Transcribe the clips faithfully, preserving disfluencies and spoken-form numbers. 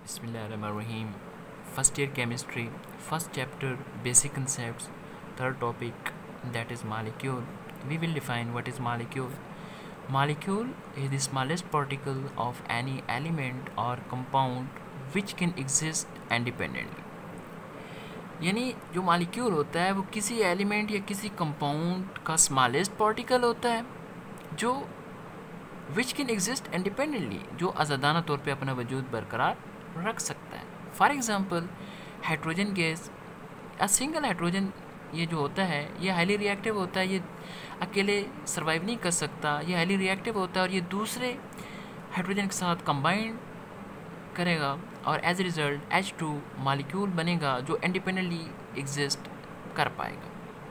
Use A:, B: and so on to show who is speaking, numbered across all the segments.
A: Bismillahirrahmanirrahim. First year chemistry, first chapter basic concepts, third topic that is molecule. We will define what is molecule. Molecule is the smallest particle of any element or compound which can exist independently. यानी जो molecule होता है वो किसी element या किसी compound का smallest particle होता है जो विच कैन एग्जिस्ट इंडिपेंडेंटली, जो आज़ादाना तौर पे अपना वजूद बरकरार रख सकता है. For example hydrogen gas, a single hydrogen ये जो होता है ये हाईली रिएक्टिव होता है, ये अकेले सर्वाइव नहीं कर सकता, ये हाईली रिएक्टिव होता है और ये दूसरे हाइड्रोजन के साथ कंबाइन करेगा और as a result H two molecule बनेगा जो इंडिपेंडेंटली एग्जिस्ट कर पाएगा.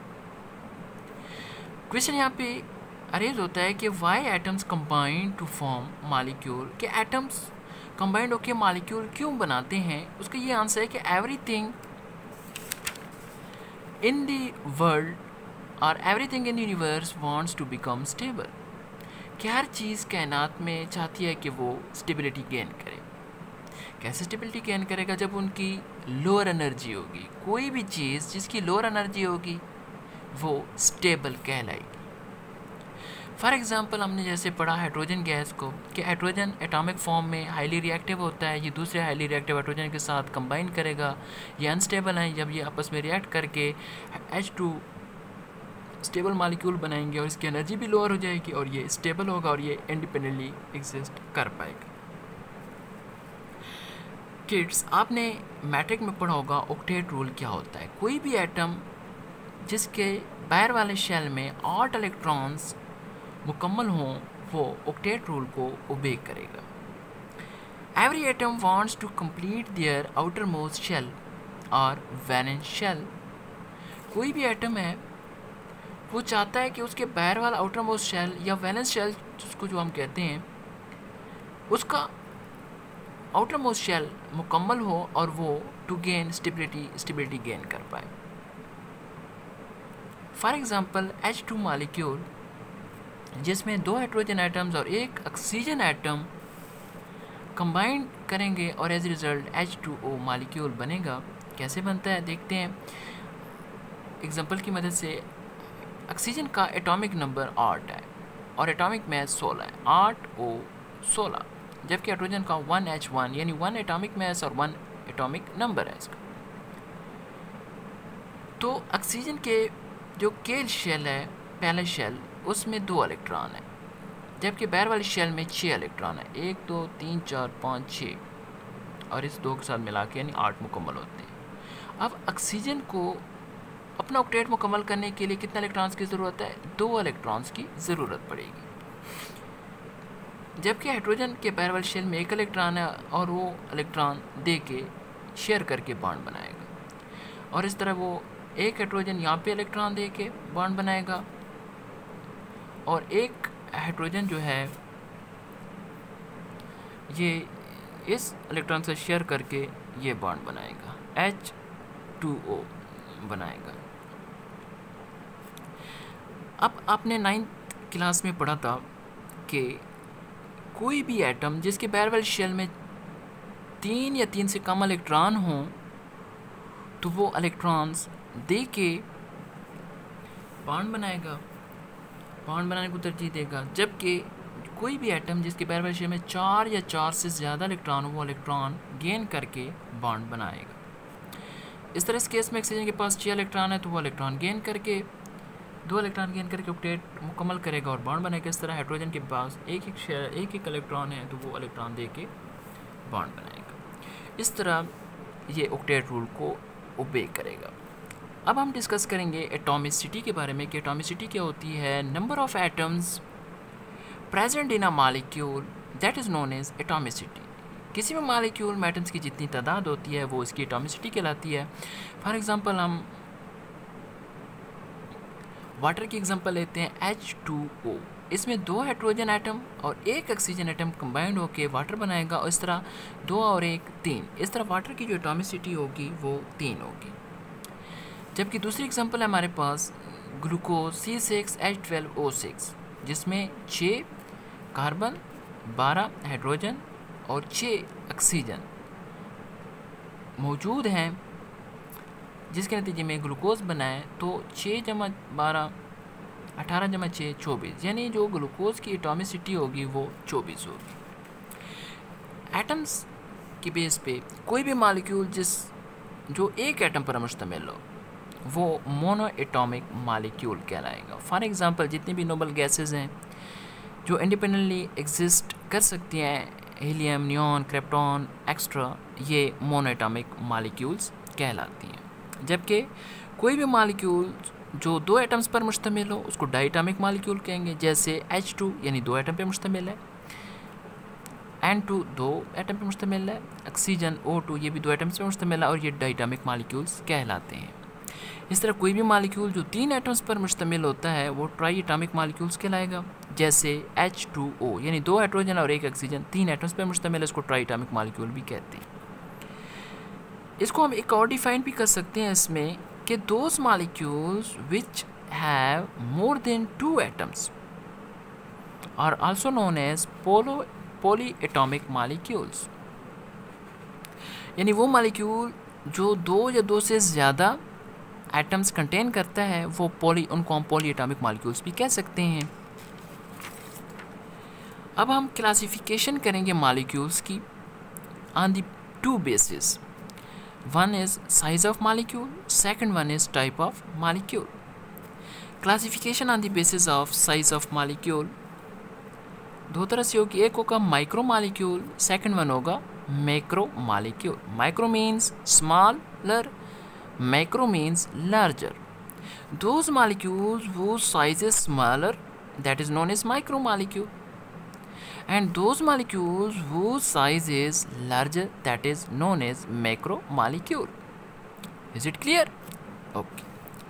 A: क्वेश्चन यहाँ पे अरेज होता है कि why atoms combine to form molecule, कि एटम्स कंबाइंड होकर मालिक्यूल क्यों बनाते हैं. उसका ये आंसर है कि एवरीथिंग इन द वर्ल्ड और everything in the universe wants to become stable, कि हर चीज़ कायनात में चाहती है कि वो स्टेबिलिटी गेन करे. कैसे स्टेबिलिटी गेन करेगा? जब उनकी लोअर एनर्जी होगी. कोई भी चीज़ जिसकी लोअर एनर्जी होगी वो स्टेबल कहलाएगी. फॉर एग्ज़ाम्पल हमने जैसे पढ़ा हाइड्रोजन गैस को कि हाइड्रोजन एटॉमिक फॉर्म में हाईली रिएक्टिव होता है, ये दूसरे हाईली रिएक्टिव हाइड्रोजन के साथ कंबाइन करेगा, ये अनस्टेबल हैं. जब ये आपस में रिएक्ट करके एच टू स्टेबल मालिक्यूल बनाएंगे और इसकी एनर्जी भी लोअर हो जाएगी और ये स्टेबल होगा और ये इंडिपेंडेंटली एग्जिस्ट कर पाएगा. किड्स, आपने मैट्रिक में पढ़ा होगा ऑक्टेट रूल क्या होता है. कोई भी एटम जिसके बाहर वाले शेल में आठ इलेक्ट्रॉन्स मुकम्मल हों वो ऑक्टेट रूल को ओबे करेगा. Every atom wants to complete their outermost shell और वैलेंस शेल. कोई भी एटम है वो चाहता है कि उसके बाहर वाला आउटर मोस्ट शेल या वैलेंस शेल जिसको जो हम कहते हैं उसका आउटर मोस्ट शेल मुकम्मल हो और वो to gain stability stability gain कर पाए. For example H two molecule जिसमें दो हाइड्रोजन एटम्स और एक ऑक्सीजन एटम कंबाइन करेंगे और as result H two O molecule बनेगा. कैसे बनता है देखते हैं एग्जांपल की मदद से. ऑक्सीजन का एटॉमिक नंबर आठ है और एटॉमिक मास सोलह है, आठ ओ सोलह, जबकि हाइड्रोजन का वन एच वन यानी वन एटॉमिक मास और वन एटॉमिक नंबर है इसका. तो ऑक्सीजन के जो केल शेल है पहला शेल उसमें दो इलेक्ट्रॉन है, जबकि बाहर वाली शेल में छः इलेक्ट्रॉन है. एक दो तीन चार पाँच छः और इस दो के साथ मिला के यानी आठ मुकम्मल होते हैं. अब ऑक्सीजन को अपना ऑक्टेट मुकम्मल करने के लिए कितने इलेक्ट्रॉन्स की ज़रूरत है? दो इलेक्ट्रॉन्स की ज़रूरत पड़ेगी. जबकि हाइड्रोजन के बाहर वाली शेल में एक इलेक्ट्रॉन है और वो इलेक्ट्रॉन दे के शेयर करके बॉन्ड बनाएगा और इस तरह वो एक हाइड्रोजन यहाँ पे इलेक्ट्रॉन दे के बॉन्ड बनाएगा और एक हाइड्रोजन जो है ये इस इलेक्ट्रॉन से शेयर करके ये बॉन्ड बनाएगा, एच टू ओ बनाएगा. अब आपने नाइन्थ क्लास में पढ़ा था कि कोई भी एटम जिसके बाहर वाली शेल में तीन या तीन से कम इलेक्ट्रॉन हों तो वो इलेक्ट्रॉन्स दे के बॉन्ड बनाएगा, बॉन्ड बनाने को तरजीह देगा. जबकि कोई भी एटम जिसके बाहर वाली शेल में चार या चार से ज़्यादा इलेक्ट्रॉन हो वो इलेक्ट्रॉन गेन करके बॉन्ड बनाएगा. इस तरह इस केस में ऑक्सीजन के पास छः इलेक्ट्रॉन है तो वो इलेक्ट्रॉन गेन करके दो इलेक्ट्रॉन गेन करके ऑक्टेट मुकम्मल करेगा और बॉन्ड बनाएगा. इस तरह हाइड्रोजन के पास एक एक शेयर एक एक इलेक्ट्रॉन है तो वो इलेक्ट्रॉन दे के बॉन्ड बनाएगा. इस तरह ये ऑक्टेट रूल को ओबे करेगा. अब हम डिस्कस करेंगे एटॉमिसिटी के बारे में कि एटॉमिसिटी क्या होती है. Number of atoms present in a molecule that is known as atomicity. किसी भी मालिक्यूल में एटम्स की जितनी तादाद होती है वो इसकी एटॉमिसिटी कहलाती है. फॉर एग्ज़ाम्पल हम वाटर की एग्जांपल लेते हैं एच टू ओ. इसमें दो हाइड्रोजन एटम और एक ऑक्सीजन एटम कंबाइंड होकर वाटर बनाएगा और इस तरह दो और एक तीन. इस तरह वाटर की जो एटॉमिसिटी होगी वो तीन होगी. जबकि दूसरी एग्जांपल है हमारे पास glucose C six H twelve O six जिसमें छः कार्बन, बारह हाइड्रोजन और छः ऑक्सीजन मौजूद हैं जिसके नतीजे में ग्लूकोज बना है, तो छः जमा बारह अठारह जमा छः चौबीस, यानी जो ग्लूकोज की एटॉमिसिटी होगी वो चौबीस होगी। एटम्स के बेस पे कोई भी मॉलिक्यूल जिस जो एक एटम पर मुश्तमिल हो वो मोनो एटॉमिक मॉलिक्यूल कहलाएगा। फॉर एग्जांपल जितनी भी नोबल गैसेस हैं जो इंडिपेंडेंटली एग्जिस्ट कर सकती हैं, हीलियम, नियॉन, क्रिप्टॉन एक्स्ट्रा, ये मोनो एटॉमिक मॉलिक्यूल्स कहलाती हैं। जबकि कोई भी मॉलिक्यूल जो दो एटम्स पर मुश्तमिल हो उसको डाई एटॉमिक मॉलिक्यूल कहेंगे। जैसे एच टू यानी दो एटम पे मुश्तमिल है, एन टू दो एटम पे मुश्तमिल है, ऑक्सीजन ओ टू ये भी दो एटम्स पे मुश्तमिल है, और ये डाई एटॉमिक मॉलिक्यूल्स कहलाते हैं। इस तरह कोई भी मॉलिक्यूल जो तीन एटम्स पर मुश्तमिल होता है वो ट्राई एटॉमिक मॉलिक्यूल्स कहलाएगा। जैसे एच टू ओ यानी दो हाइड्रोजन और एक ऑक्सीजन तीन एटम्स पर मुश्तमिल है, इसको ट्राई एटॉमिक मॉलिक्यूल भी कहते हैं। इसको हम एक और डिफाइन भी कर सकते हैं इसमें कि those molecules which have more than two atoms are also known as polo poly atomic molecules, यानी वो मॉलिक्यूल जो दो या दो से ज़्यादा एटम्स कंटेन करता है वो पॉली उनको हम पॉली एटॉमिक मॉलिक्यूल्स भी कह सकते हैं। अब हम क्लासिफिकेशन करेंगे मॉलिक्यूल्स की on the two basis. One is size of molecule, second one is type of molecule. Classification on the basis of size of molecule दो तरह से होगी, एक होगा माइक्रो मॉलिक्यूल, सेकंड वन होगा macro molecule. Micro means smaller, macro means larger. Those molecules whose size is smaller that is known as micro molecule, and those molecules whose size is larger that is known as macro molecule. Is it clear? Okay.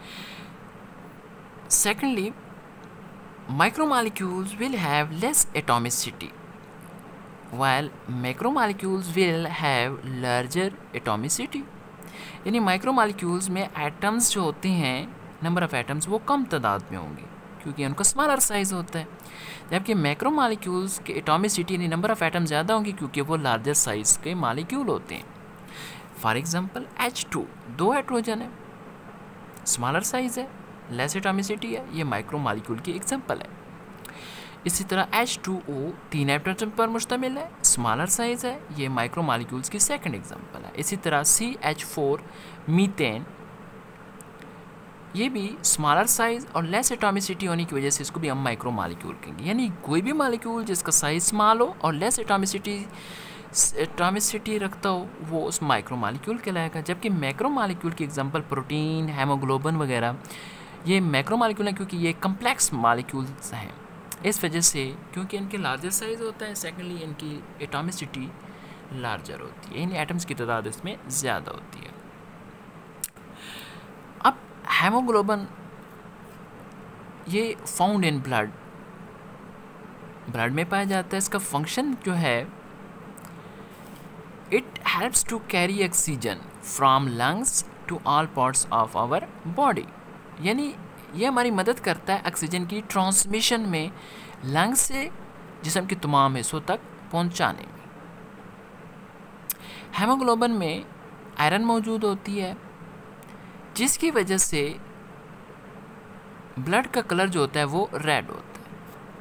A: Secondly, micromolecules will have less atomicity while macromolecules will have larger atomicity. यानी माइक्रोमॉलिक्यूल्स में atoms जो होते हैं, number of atoms वो कम तादाद में होंगे क्योंकि उनका स्मॉलर साइज़ होता है, जबकि मैक्रोमॉलिक्यूल्स के एटॉमिसिटी यानी नंबर ऑफ़ एटम्स ज़्यादा होंगे क्योंकि वो लार्जर साइज़ के मॉलिक्यूल होते हैं। फॉर एग्जांपल एच टू दो हाइड्रोजन है, स्मॉलर साइज़ है, लेस एटॉमिसिटी है, ये माइक्रोमॉलिक्यूल की एग्जांपल है। इसी तरह एच टू ओ तीन एटम पर मुश्तमिल है, स्मॉलर साइज़ है, ये माइक्रोमॉलिक्यूल्स की सेकंड एग्जांपल है। इसी तरह सी एच फोर मीथेन, ये भी स्मॉलर साइज़ और लेस एटॉमिसिटी होने की वजह से इसको भी हम माइक्रोमॉलिक्यूल कहेंगे। यानी कोई भी मॉलिक्यूल जिसका साइज़ स्मॉल हो और लेस एटॉमिसिटी एटॉमिसिटी रखता हो वो उस माइक्रोमॉलिक्यूल कहलाएगा। जबकि मैक्रोमॉलिक्यूल की एग्जांपल प्रोटीन, हेमोग्लोबिन वगैरह ये मैक्रोमॉलिक्यूल हैं क्योंकि ये कम्प्लेक्स मॉलिक्यूल्स हैं। इस वजह से क्योंकि इनके लार्जर साइज़ होता है, सेकेंडली इनकी एटॉमिसिटी लार्जर होती है, यानी एटम्स की तादाद इसमें ज़्यादा होती है। अब हेमोग्लोबिन ये फाउंड इन ब्लड ब्लड में पाया जाता है। इसका फंक्शन जो है it helps to carry oxygen from lungs to all parts of our body, यानी ये हमारी मदद करता है ऑक्सीजन की ट्रांसमिशन में लंग्स से जिस्म के तमाम हिस्सों तक पहुंचाने में। हेमोग्लोबिन में आयरन मौजूद होती है जिसकी वजह से ब्लड का कलर जो होता है वो रेड होता है।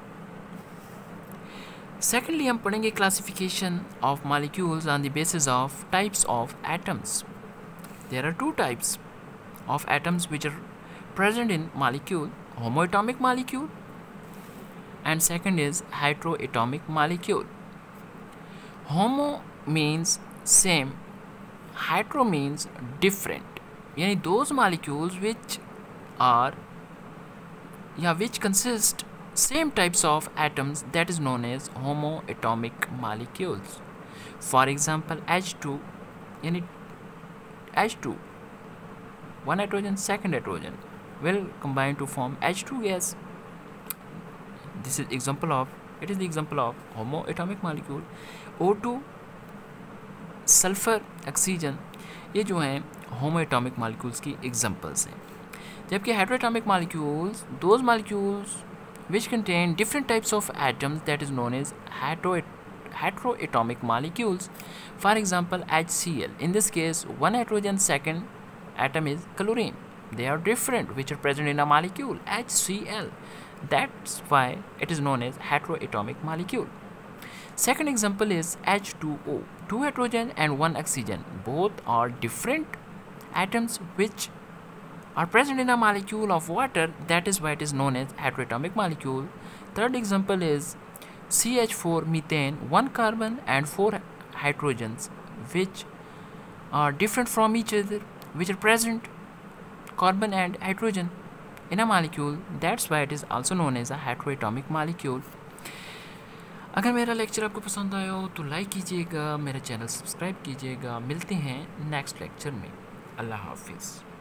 A: सेकेंडली हम पढ़ेंगे classification of molecules on the basis of types of atoms. There are two types of atoms which are present in molecule, homoatomic molecule, and second is heteroatomic molecule. Homo means same, hetero means different, यानी those molecules which are या which consist same types of atoms that is known as homoatomic molecules. For example H two यानी H two one hydrogen second hydrogen will combine to form H two gas. This is example of it is the example of homoatomic molecule. O two sulfur oxygen ये जो हैं homoatomic molecules की examples हैं। जबकि heteroatomic molecules those molecules which contain different types of atoms that is known as hetero heteroatomic molecules. For example, HCl. In this case, one hydrogen, second atom is chlorine. They are different, which are present in a molecule HCl. That's why it is known as heteroatomic molecule. Second example is H two O. Two hydrogen and one oxygen. Both are different atoms which are present in a molecule of water. That is why it is known as heteroatomic molecule. Third example is C H four methane. One carbon and four hydrogens which are different from each other, which are present carbon and hydrogen in a molecule. That's why it is also known as a heteroatomic molecule. अगर मेरा lecture आपको पसंद आया हो तो like कीजिएगा, मेरा channel subscribe कीजिएगा। मिलते हैं नेक्स्ट लेक्चर में। अल्लाह हाफिज़।